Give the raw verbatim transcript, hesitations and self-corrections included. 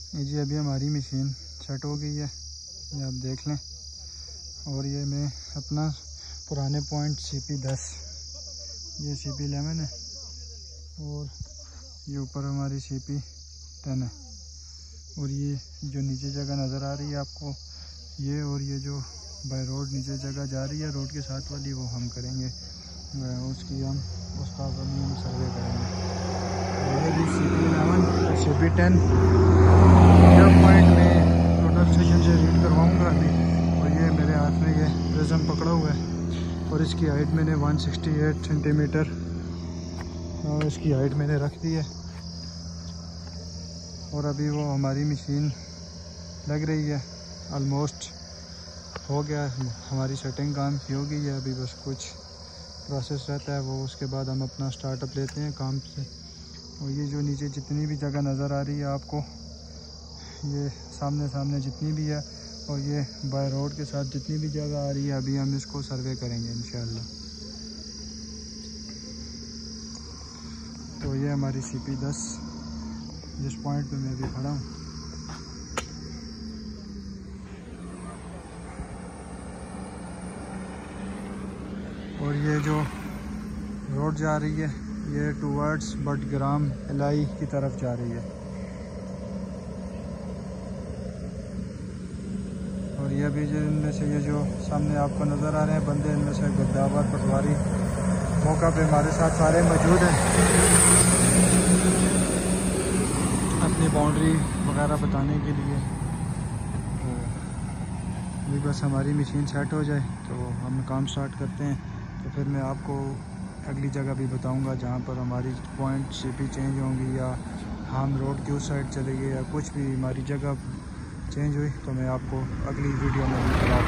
ये जी अभी हमारी मशीन सेट हो गई है, ये आप देख लें। और ये मैं अपना पुराने पॉइंट सी पी दस, ये सी पी इलेवन है और ये ऊपर हमारी सी पी टेन है। और ये जो नीचे जगह नज़र आ रही है आपको, ये और ये जो बाय रोड नीचे जगह जा रही है रोड के साथ वाली, वो हम करेंगे, उसकी हम उसका हम सर्वे करेंगे। ये भी C P eleven C P ten point में टोटल स्टेशन से रीड करवाऊँगा अभी। और ये मेरे हाथ में ये प्रिज्म पकड़ा हुआ है और इसकी हाइट मैंने एक सौ अड़सठ सेंटीमीटर और इसकी हाइट मैंने रख दी है। और अभी वो हमारी मशीन लग रही है, ऑलमोस्ट हो गया, हमारी सेटिंग काम की हो गई है। अभी बस कुछ प्रोसेस रहता है वो, उसके बाद हम अपना स्टार्टअप लेते हैं काम से। और ये जो नीचे जितनी भी जगह नज़र आ रही है आपको, ये सामने सामने जितनी भी है और ये बाय रोड के साथ जितनी भी जगह आ रही है, अभी हम इसको सर्वे करेंगे इंशाल्लाह। तो ये हमारी सी पी दस जिस पॉइंट पे मैं अभी खड़ा हूँ। और ये जो रोड जा रही है ये टूवर्ड्स बटग्राम एलाई की तरफ जा रही है। और ये भी जो इनमें से ये जो सामने आपको नज़र आ रहे हैं बंदे, इनमें से गुद्दावर पटवारी मौका पे हमारे साथ सारे मौजूद हैं अपनी बाउंड्री वगैरह बताने के लिए। तो अभी बस हमारी मशीन सेट हो जाए तो हम काम स्टार्ट करते हैं। तो फिर मैं आपको अगली जगह भी बताऊंगा जहाँ पर हमारी पॉइंट सी पी चेंज होंगी या हम रोड की उस साइड चले गए या कुछ भी हमारी जगह चेंज हुई, तो मैं आपको अगली वीडियो में बताऊंगा।